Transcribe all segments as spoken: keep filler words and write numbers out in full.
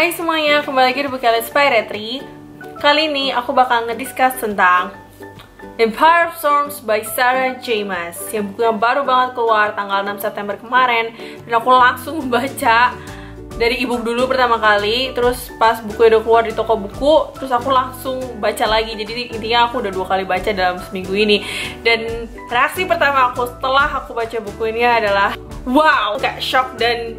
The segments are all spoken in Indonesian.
Hai semuanya, kembali lagi di buku Let's Play Retri. Kali ini aku bakal ngediscuss tentang Empire of Storms by Sarah J. Maas, yang buku yang baru banget keluar tanggal enam September kemarin. Dan aku langsung baca dari ebook dulu pertama kali, terus pas buku udah keluar di toko buku, terus aku langsung baca lagi. Jadi intinya aku udah dua kali baca dalam seminggu ini. Dan reaksi pertama aku setelah aku baca buku ini adalah wow, kayak shock dan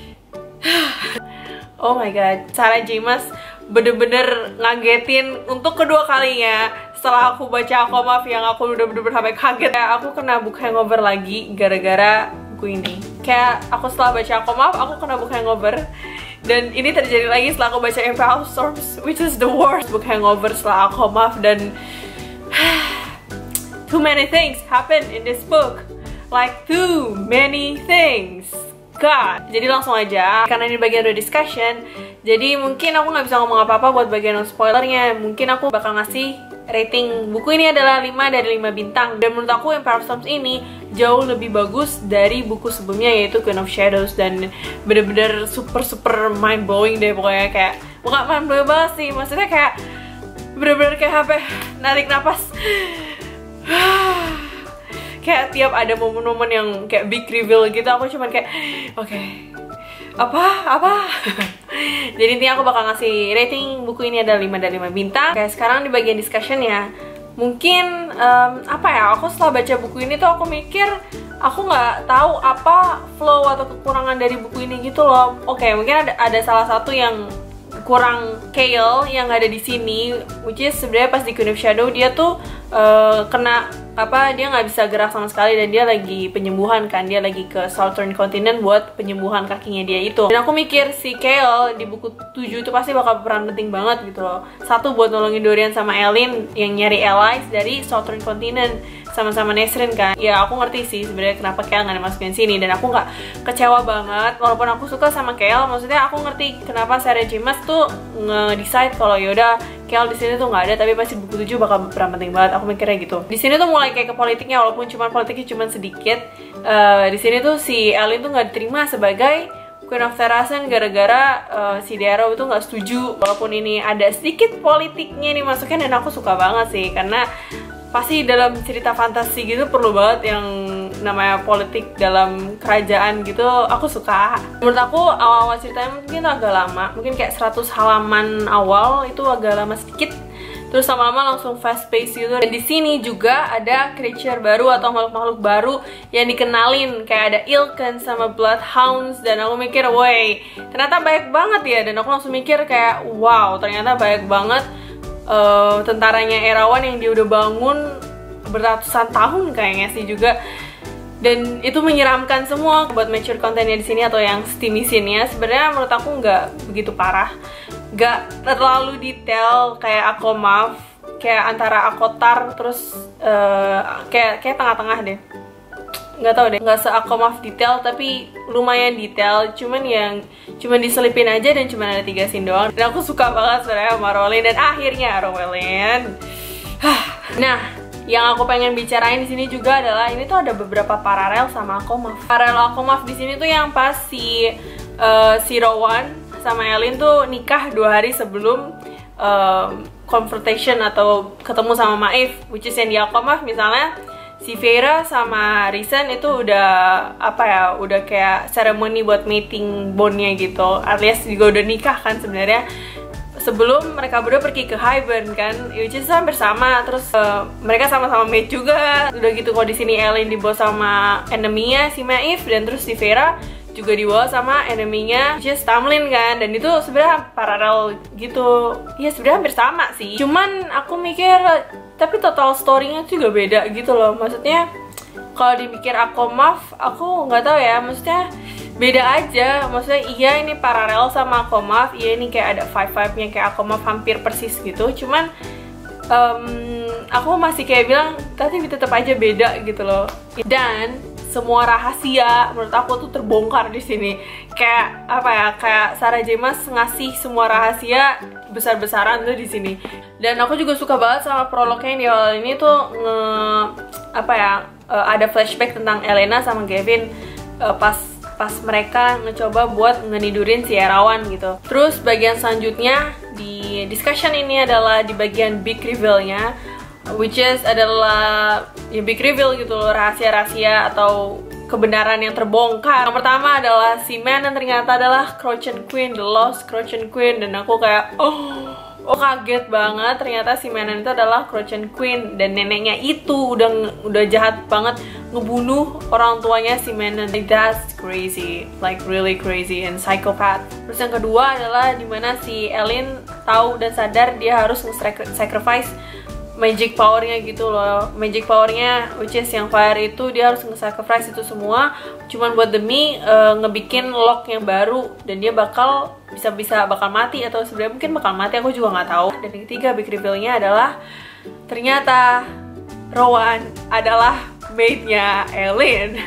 oh my god, Sarah J. Maas bener-bener ngagetin untuk kedua kalinya. Setelah aku baca Aquamaf yang aku udah bener-bener sampai kaget, kayak aku kena book hangover lagi gara-gara buku ini. Kayak aku setelah baca Aquamaf, aku kena book hangover. Dan ini terjadi lagi setelah aku baca Empire of Storms, which is the worst book hangover setelah Aquamaf. Dan too many things happen in this book, like too many things. God. Jadi langsung aja, karena ini bagian dari discussion, jadi mungkin aku nggak bisa ngomong apa-apa buat bagian spoilernya. Mungkin aku bakal ngasih rating buku ini adalah lima dari lima bintang. Dan menurut aku Empire of Storms ini jauh lebih bagus dari buku sebelumnya, yaitu Queen of Shadows. Dan bener-bener super-super mind-blowing deh pokoknya. Kayak, bukan mind-blowing banget sih, maksudnya kayak bener-bener kayak apa, narik napas. Kayak tiap ada momen-momen yang kayak big reveal gitu, aku cuman kayak oke, okay, apa apa jadi intinya aku bakal ngasih rating buku ini adalah lima dari lima bintang. Oke, sekarang di bagian discussion ya. Mungkin um, apa ya, aku setelah baca buku ini tuh aku mikir aku nggak tahu apa flow atau kekurangan dari buku ini gitu loh. Oke, okay, mungkin ada ada salah satu yang kurang Kale yang ada di sini, which is sebenarnya pas di Queen of Shadow dia tuh uh, kena apa, dia nggak bisa gerak sama sekali dan dia lagi penyembuhan kan, dia lagi ke Southern Continent buat penyembuhan kakinya dia itu. Dan aku mikir si Kale di buku tujuh itu pasti bakal berperan penting banget gitu loh. Satu buat nolongin Dorian sama Elin yang nyari allies dari Southern Continent, sama-sama Nesryn kan. Ya aku ngerti sih sebenarnya kenapa Kale nggak dimasukin sini, dan aku nggak kecewa banget walaupun aku suka sama Kale. Maksudnya aku ngerti kenapa Sarah J. Maas tuh nge-decide kalau yaudah Kale di sini tuh nggak ada, tapi pasti buku tujuh bakal berperan penting banget. Aku mikirnya gitu. Di sini tuh mulai kayak ke politiknya, walaupun cuma politiknya cuma sedikit. Uh, di sini tuh si Elin tuh nggak diterima sebagai Queen of Terrasen gara-gara uh, si Darrow itu nggak setuju. Walaupun ini ada sedikit politiknya nih masuknya, dan aku suka banget sih, karena pasti dalam cerita fantasi gitu perlu banget yang namanya politik dalam kerajaan gitu. Aku suka. Menurut aku awal-awal ceritanya mungkin agak lama, mungkin kayak seratus halaman awal itu agak lama sedikit. Terus lama-lama langsung fast pace gitu. Dan di sini juga ada creature baru atau makhluk-makhluk baru yang dikenalin, kayak ada Ilken sama Bloodhounds. Dan aku mikir, woi, ternyata banyak banget ya. Dan aku langsung mikir kayak, wow, ternyata banyak banget Uh, tentaranya Erawan yang dia udah bangun beratusan tahun kayaknya sih juga. Dan itu menyeramkan semua. Buat mature content-nya di sini atau yang steamy scene-nya, sebenarnya menurut aku nggak begitu parah, nggak terlalu detail kayak Aquamaf, kayak antara Akotar terus uh, kayak kayak tengah-tengah deh. Nggak tahu deh, nggak se-Aquamaf detail tapi lumayan detail, cuman yang cuman diselipin aja dan cuman ada tiga scene doang. Dan aku suka banget sebenarnya sama Rowling, dan akhirnya Rowling. Nah, yang aku pengen bicarain di sini juga adalah ini tuh ada beberapa paralel sama Aquamaf. Paralel Aquamaf di sini tuh yang pas si uh, si Rowan sama Elin tuh nikah dua hari sebelum uh, confrontation atau ketemu sama Maeve, which is yang di Aquamaf misalnya si Feyre sama Rhysand itu udah apa ya, udah kayak seremoni buat mating bondnya gitu, alias juga udah nikah kan sebenarnya sebelum mereka berdua pergi ke Hybern kan, which is hampir sama. Terus uh, mereka sama-sama mate juga. Udah gitu kalau di sini Elin dibawa sama enemy-nya si Maeve, dan terus si Feyre juga dibawa sama enemy-nya which is Tamlin kan. Dan itu sebenarnya paralel gitu. Ya sebenarnya hampir sama sih. Cuman aku mikir tapi total story-nya juga beda gitu loh. Maksudnya kalau dipikir Aquamaf, aku nggak tahu ya, maksudnya beda aja. Maksudnya iya ini paralel sama Aquamaf, iya ini kayak ada vibe-vibe-nya kayak Aquamaf hampir persis gitu. Cuman um, aku masih kayak bilang tapi tetap aja beda gitu loh. Dan semua rahasia menurut aku tuh terbongkar di sini. Kayak apa ya, kayak Sarah J. Maas ngasih semua rahasia besar-besaran tuh di sini. Dan aku juga suka banget sama prolognya yang di awal ini tuh nge apa ya, uh, ada flashback tentang Elena sama Gavin uh, pas pas mereka ngecoba buat ngenidurin si Erawan gitu. Terus bagian selanjutnya di discussion ini adalah di bagian big reveal-nya, which is adalah ya big reveal gitu loh, rahasia-rahasia atau kebenaran yang terbongkar. Yang pertama adalah si Manon ternyata adalah Crouchen Queen, the lost Crouchen Queen, dan aku kayak oh, oh kaget banget, ternyata si Manon itu adalah Crouchen Queen dan neneknya itu udah udah jahat banget ngebunuh orang tuanya si Manon. Like, that's crazy, like really crazy and psychopath. Terus yang kedua adalah dimana si Elin tahu dan sadar dia harus nge-sacrifice magic powernya gitu loh. Magic powernya which is yang fire itu dia harus nge-sacrifice itu semua cuman buat demi uh, ngebikin lock yang baru, dan dia bakal bisa-bisa bakal mati atau sebenarnya mungkin bakal mati, aku juga nggak tahu. Dan yang ketiga big reveal-nya adalah ternyata Rowan adalah maid-nya Elin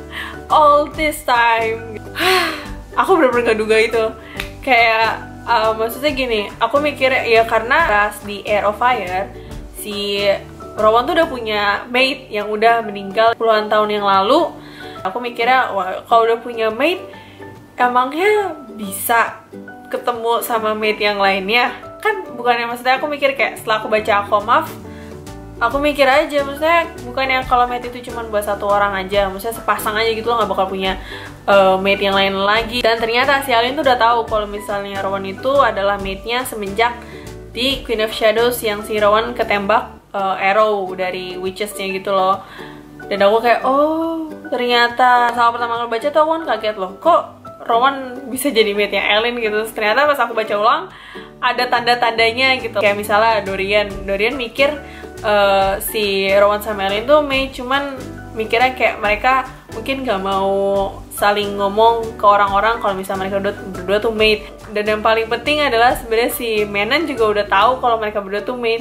all this time. Aku bener-bener gak duga itu. Kayak uh, maksudnya gini, aku mikir ya karena pas di Heir of Fire si Rowan tuh udah punya maid yang udah meninggal puluhan tahun yang lalu. Aku mikirnya, wah kalau udah punya maid, emangnya bisa ketemu sama maid yang lainnya? Kan bukannya, maksudnya aku mikir kayak setelah aku baca Akomaf, aku mikir aja, maksudnya bukannya kalau maid itu cuma buat satu orang aja, maksudnya sepasang aja gitu loh, nggak bakal punya uh, maid yang lain lagi. Dan ternyata si Alin tuh udah tahu kalau misalnya Rowan itu adalah maidnya semenjak di Queen of Shadows yang si Rowan ketembak uh, arrow dari witches-nya gitu loh. Dan aku kayak, oh ternyata sama pertama kali baca tuh aku kan kaget loh, kok Rowan bisa jadi maidnya Elin gitu. Terus ternyata pas aku baca ulang ada tanda-tandanya gitu. Kayak misalnya Dorian, Dorian mikir uh, si Rowan sama Elin tuh maid, cuman mikirnya kayak mereka mungkin gak mau saling ngomong ke orang-orang kalau misalnya mereka berdua, berdua tuh maid. Dan yang paling penting adalah sebenarnya si Manon juga udah tahu kalau mereka berdua tuh maid.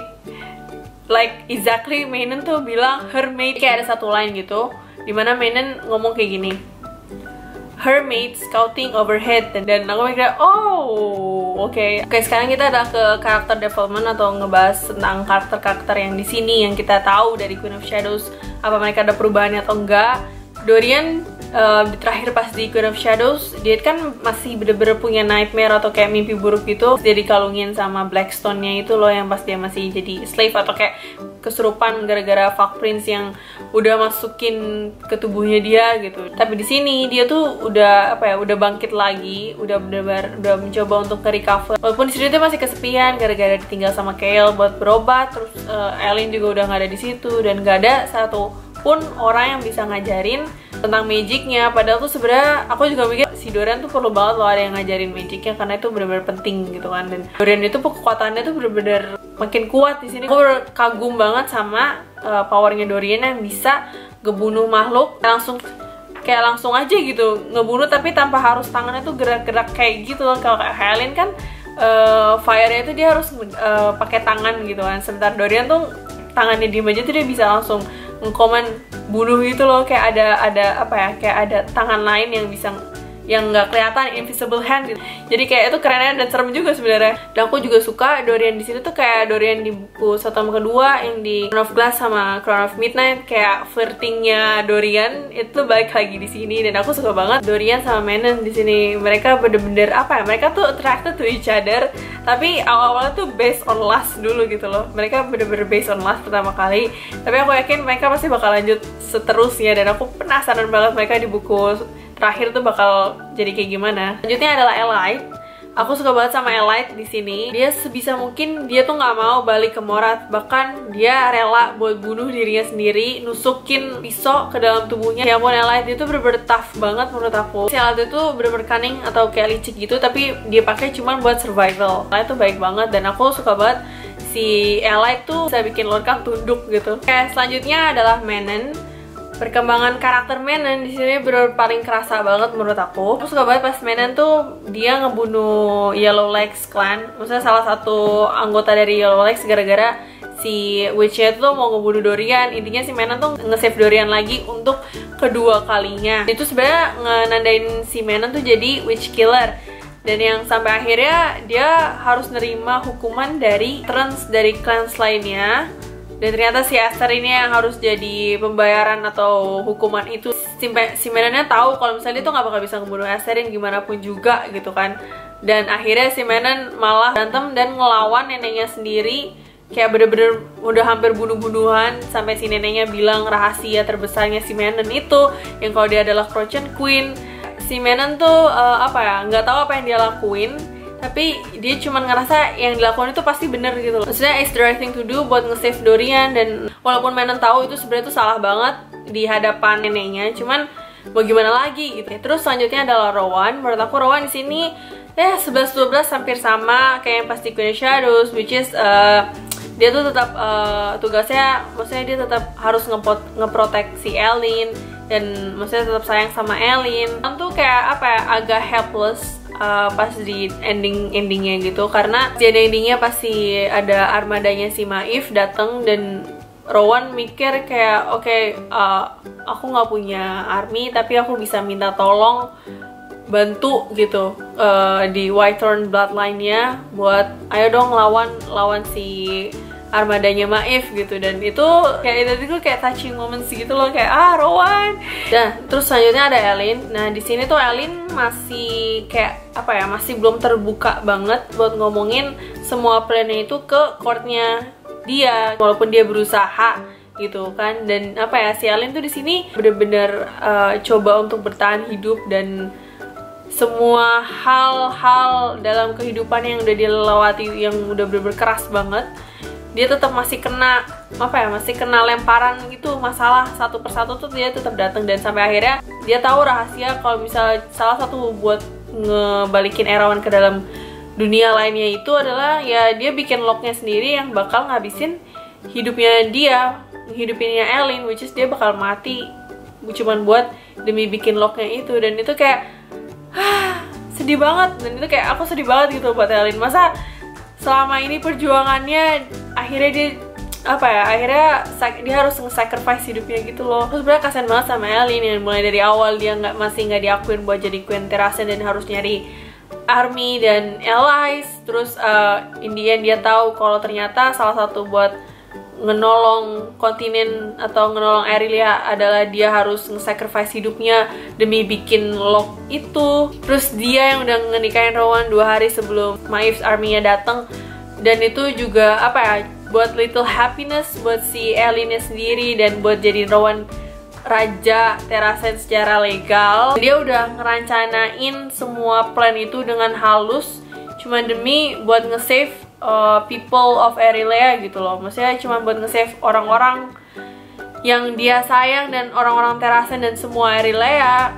Like exactly Manon tuh bilang her maid, kayak ada satu line gitu dimana Manon ngomong kayak gini, her maid scouting overhead. Dan, dan aku mikir oh oke okay. Oke okay, sekarang kita ada ke karakter development atau ngebahas tentang karakter-karakter yang di sini yang kita tahu dari Queen of Shadows, apa mereka ada perubahannya atau enggak. Dorian uh, terakhir pas di Queen of Shadows dia kan masih bener-bener punya nightmare atau kayak mimpi buruk gitu. Dia dikalungin sama Blackstone-nya itu loh yang pas dia masih jadi slave atau kayak kesurupan gara-gara Fuck Prince yang udah masukin ke tubuhnya dia gitu. Tapi di sini dia tuh udah apa ya, udah bangkit lagi, udah bener-bener udah mencoba untuk ke-recover. Walaupun di sini tuh masih kesepian gara-gara ditinggal sama Kael buat berobat. Terus uh, Elin juga udah nggak ada di situ dan nggak ada satu pun orang yang bisa ngajarin tentang magicnya. Padahal tuh sebenarnya aku juga mikir si Dorian tuh perlu banget loh ada yang ngajarin magicnya karena itu benar-benar penting gitu kan. Dan Dorian itu kekuatannya tuh benar-benar makin kuat di sini. Aku kagum banget sama uh, powernya Dorian yang bisa ngebunuh makhluk langsung kayak langsung aja gitu ngebunuh, tapi tanpa harus tangannya tuh gerak-gerak kayak gitu loh. Kalau kayak Helen kan uh, fire-nya itu dia harus uh, pakai tangan gitu kan. Sementara Dorian tuh tangannya diem aja tuh dia bisa langsung nge-command bunuh gitu loh, kayak ada ada apa ya, kayak ada tangan lain yang bisa yang nggak kelihatan, invisible hand gitu. Jadi kayak itu keren dan serem juga sebenarnya. Dan aku juga suka Dorian di sini tuh kayak Dorian di buku satu sama kedua yang di Crown of Glass sama Crown of Midnight, kayak flirtingnya Dorian itu balik lagi di sini. Dan aku suka banget Dorian sama Manon di sini. Mereka bener-bener apa ya? Mereka tuh attracted to each other. Tapi awal-awalnya tuh based on lust dulu gitu loh. Mereka bener-bener based on lust pertama kali. Tapi aku yakin mereka pasti bakal lanjut seterusnya. Dan aku penasaran banget mereka di buku terakhir tuh bakal jadi kayak gimana. Selanjutnya adalah Elite. Aku suka banget sama Elite di sini. Dia sebisa mungkin dia tuh nggak mau balik ke Morath, bahkan dia rela buat bunuh dirinya sendiri, nusukin pisau ke dalam tubuhnya. Ya ampun, Elite itu bener-bener tough banget menurut aku. Si Elite itu bener-bener cunning atau kayak licik gitu, tapi dia pakai cuma buat survival. Elite tuh baik banget dan aku suka banget si Elite tuh bisa bikin Lorcan tunduk gitu. Oke, selanjutnya adalah Manon. Perkembangan karakter Manon di sini bener paling kerasa banget menurut aku. Aku suka banget pas Manon tuh dia ngebunuh Yellowlegs clan. Maksudnya salah satu anggota dari Yellowlegs gara-gara si witch-nya tuh mau ngebunuh Dorian. Intinya si Manon tuh nge-save Dorian lagi untuk kedua kalinya. Itu sebenarnya ngenandain si Manon tuh jadi witch killer. Dan yang sampai akhirnya dia harus nerima hukuman dari trans dari clans lainnya Dan ternyata si Esther ini yang harus jadi pembayaran atau hukuman itu. Si, si Menonnya tahu kalau misalnya dia tuh nggak bakal bisa ngebunuh Estherine gimana pun juga gitu kan. Dan akhirnya si Menon malah berantem dan ngelawan neneknya sendiri. Kayak bener-bener udah hampir bunuh-bunuhan. Sampai si neneknya bilang rahasia terbesarnya si Menon itu yang kalau dia adalah Crouchant Queen. Si Menon tuh uh, apa ya, nggak tahu apa yang dia lakuin, tapi dia cuma ngerasa yang dilakukan itu pasti bener gitu loh. Maksudnya it's the right thing to do buat nge-save Dorian. Dan walaupun Menon tahu itu sebenarnya itu salah banget di hadapan neneknya, cuman mau gimana lagi gitu. Terus selanjutnya adalah Rowan. Menurut aku Rowan di sini ya sebelas dua belas hampir sama kayak yang pasti Queen of Shadows, which is uh, dia tuh tetap uh, tugasnya, maksudnya dia tetap harus ngepot ngeprotek si Elin, dan maksudnya tetap sayang sama Elin. Kan tuh kayak apa ya, agak helpless Uh, pas di ending endingnya gitu, karena di endingnya pasti ada armadanya si Maeve datang dan Rowan mikir kayak oke okay, uh, aku nggak punya army tapi aku bisa minta tolong bantu gitu uh, di Whitethorn bloodline-nya buat ayo dong lawan lawan si armadanya Maeve gitu. Dan itu kayak itu kayak touching moments gitu loh, kayak ah Rowan. Nah terus selanjutnya ada Elin. Nah di sini tuh Elin masih kayak apa ya, masih belum terbuka banget buat ngomongin semua plannya itu ke courtnya dia, walaupun dia berusaha gitu kan. Dan apa ya, si Elin tuh di sini bener-bener uh, coba untuk bertahan hidup, dan semua hal-hal dalam kehidupan yang udah dia lewati yang udah bener-bener keras banget, dia tetap masih kena apa ya, masih kena lemparan gitu, masalah satu persatu tuh dia tetap datang. Dan sampai akhirnya dia tahu rahasia kalau misalnya salah satu buat ngebalikin Erawan ke dalam dunia lainnya itu adalah ya dia bikin locknya sendiri yang bakal ngabisin hidupnya dia, hidupinnya Elin, which is dia bakal mati cuman buat demi bikin locknya itu. Dan itu kayak ah, sedih banget. Dan itu kayak aku sedih banget gitu buat Elin. Masa selama ini perjuangannya akhirnya dia apa ya, akhirnya dia harus nge-sacrifice hidupnya gitu loh. Terus sebenarnya kasian banget sama Elin yang mulai dari awal dia nggak masih nggak diakuin buat jadi Queen Terrasen dan harus nyari army dan allies. Terus uh, in the end dia tahu kalau ternyata salah satu buat ngenolong kontinen atau ngenolong Erylia adalah dia harus nge-sacrifice hidupnya demi bikin lock itu. Terus dia yang udah ngenikahin Rowan dua hari sebelum Maeve's army-nya datang. Dan itu juga apa ya, buat little happiness buat si Elinnya sendiri dan buat jadi Rowan Raja Terrasen secara legal. Dia udah ngerancanain semua plan itu dengan halus cuma demi buat nge-save uh, people of Erylia gitu loh. Maksudnya cuma buat nge-save orang-orang yang dia sayang dan orang-orang Terrasen dan semua Erylia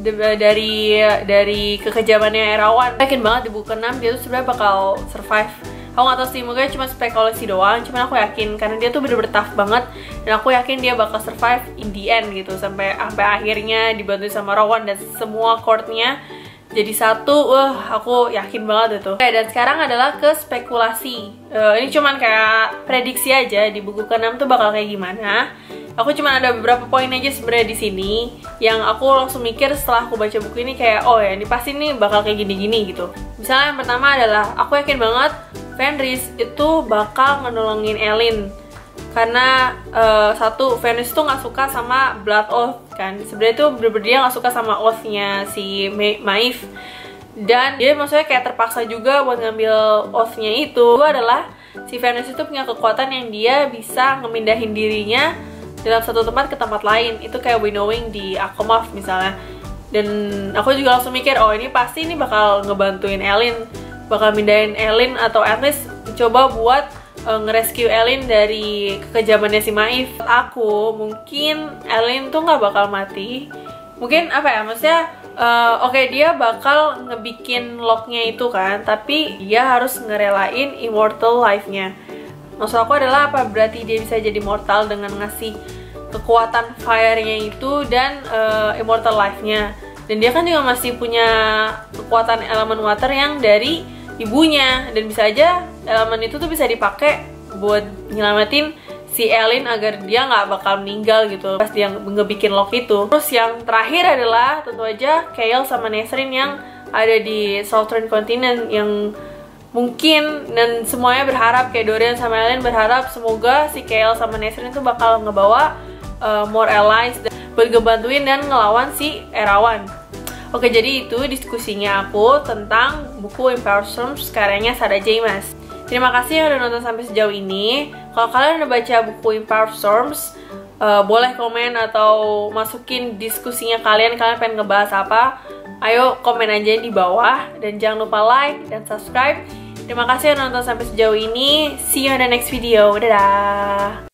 dari dari kekejamannya Erawan. Yakin banget di buku enam dia tuh sebenarnya bakal survive. Aku gak tau sih, mungkin cuma spekulasi doang, cuman aku yakin karena dia tuh bener-bener tough banget. Dan aku yakin dia bakal survive in the end gitu, sampai sampai akhirnya dibantu sama Rowan dan semua courtnya jadi satu. Wah, aku yakin banget itu. Oke, dan sekarang adalah ke spekulasi. uh, Ini cuman kayak prediksi aja di buku keenam tuh bakal kayak gimana. Aku cuman ada beberapa poin aja sebenarnya di sini yang aku langsung mikir setelah aku baca buku ini, kayak oh ya ini pasti nih bakal kayak gini-gini gitu. Misalnya yang pertama adalah aku yakin banget Fenris itu bakal ngenolongin Elin karena uh, satu, Fenris tuh nggak suka sama Blood Oath kan. Sebenarnya tuh bener-bener dia nggak suka sama oath-nya si Maeve, dan dia maksudnya kayak terpaksa juga buat ngambil oath-nya itu. Itu adalah si Fenris itu punya kekuatan yang dia bisa ngemindahin dirinya dalam satu tempat ke tempat lain. Itu kayak winnowing di Akomath misalnya. Dan aku juga langsung mikir oh ini pasti ini bakal ngebantuin Elin, bakal mindahin Elin atau at least coba buat uh, nge-rescue Elin dari kekejamannya si Maeve. Aku mungkin Elin tuh nggak bakal mati. Mungkin apa ya, maksudnya uh, oke okay, dia bakal ngebikin locknya itu kan, tapi dia harus ngerelain immortal life-nya. Maksud aku adalah apa, berarti dia bisa jadi mortal dengan ngasih kekuatan fire-nya itu dan uh, immortal life-nya. Dan dia kan juga masih punya kekuatan elemen water yang dari ibunya, dan bisa aja elemen itu tuh bisa dipakai buat nyelamatin si Elin agar dia nggak bakal meninggal gitu pas dia ngebikin lock itu. Terus yang terakhir adalah tentu aja Chaol sama Nesrine yang ada di Southern Continent yang mungkin dan semuanya berharap kayak Dorian sama Ellen berharap semoga si Kael sama Nesrin itu bakal ngebawa uh, more allies buat ngebantuin dan ngelawan si Erawan. Oke, jadi itu diskusinya aku tentang buku Emperor Storms karyanya Sada J. Maas. Terima kasih yang udah nonton sampai sejauh ini. Kalau kalian udah baca buku Emperor Storms, uh, boleh komen atau masukin diskusinya kalian. Kalian pengen ngebahas apa? Ayo komen aja di bawah. Dan jangan lupa like dan subscribe. Terima kasih yang nonton sampai sejauh ini. See you on the next video. Dadah!